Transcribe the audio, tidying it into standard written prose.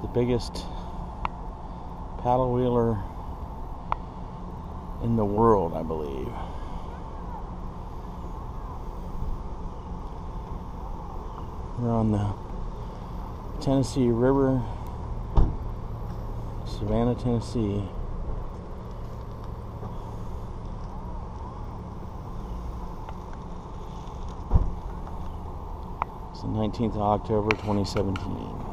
the biggest paddle wheeler in the world, I believe. We're on the Tennessee River, Savannah, Tennessee. It's the 19th of October, 2017.